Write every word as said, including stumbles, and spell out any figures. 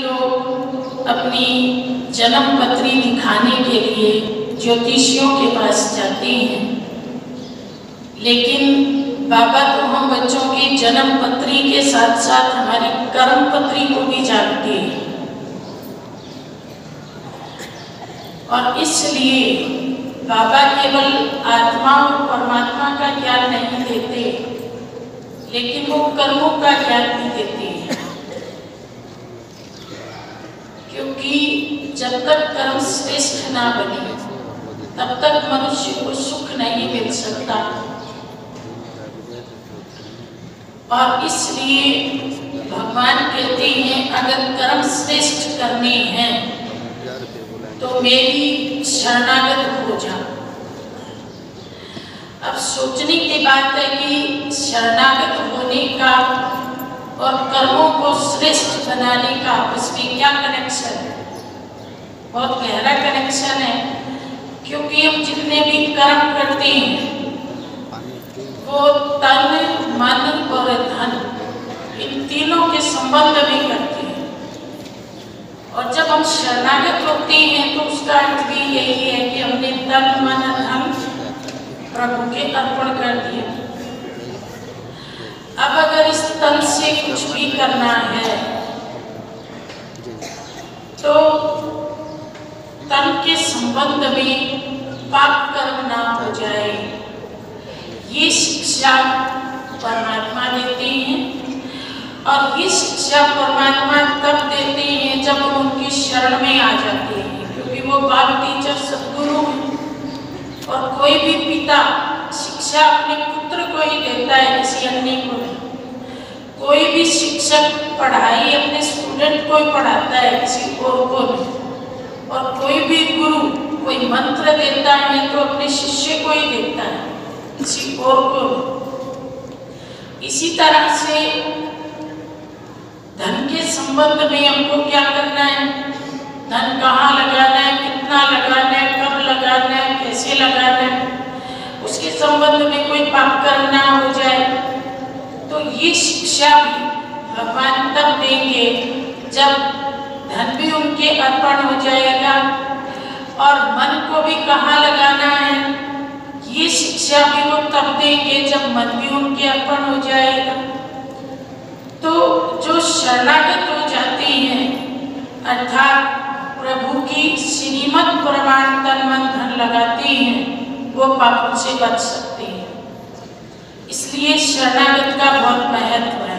लोग अपनी जन्म पत्री दिखाने के लिए ज्योतिषियों के पास जाते हैं, लेकिन बाबा तो हम बच्चों की जन्म पत्री के साथ साथ हमारी कर्म पत्री को भी जानते हैं, और इसलिए बाबा केवल आत्मा और परमात्मा का ज्ञान नहीं देते, लेकिन वो कर्मों का ज्ञान भी देते हैं। क्योंकि जब तक कर्म श्रेष्ठ ना बने तब तक मनुष्य को सुख नहीं मिल सकता, और इसलिए भगवान कहते हैं अगर कर्म श्रेष्ठ करने हैं तो मेरी शरणागत हो जा। अब सोचने की बात है कि शरणागत होने का और कर्मों को श्रेष्ठ बनाने का आपस में क्या कनेक्शन है? बहुत गहरा कनेक्शन है, क्योंकि हम जितने भी कर्म करते हैं वो तन, मन और धन, इन तीनों के संबंध में करते हैं। और जब हम शरणागत होते हैं तो उसका अर्थ भी यही है कि हमने तन, मन, धन प्रभु के अर्पण कर दिया। अब अगर इस तन से कुछ भी करना है तो तन के संबंध में पाप कर्म ना हो जाए, ये शिक्षा परमात्मा देते हैं। और ये शिक्षा परमात्मा तब देते हैं जब हम उनकी शरण में आ जाते हैं, क्योंकि वो बाप टीचर सद्गुरु हैं। और कोई भी पिता शिक्षा अपने पुत्र को ही देता है, किसी अन्य को नहीं। कोई भी शिक्षक पढ़ाई अपने स्टूडेंट को ही पढ़ाता है, किसी और को नहीं। और कोई भी गुरु कोई मंत्र देता है तो अपने शिष्य को ही देता है, किसी और को नहीं। इसी तरह से धन के संबंध में हमको क्या करना है? धन कहाँ लगाना है, कितना लगाना है, कब लगाना है, कैसे लगाना है, उसके संबंध में कोई पाप कर्म ना हो जाए। तो ये शिक्षा भी भगवान तब देंगे जब धन भी उनके अर्पण हो जाएगा, और मन को भी कहाँ लगाना है ये शिक्षा भी वो तब देंगे जब मन भी उनके अर्पण हो जाएगा। तो जो शरणागत हो जाते हैं, अर्थात प्रभु की श्रीमत प्रमाण तन मन धन लगाते हैं, वो पापों से बच सकते हैं। इसलिए शरणागत का बहुत महत्व है।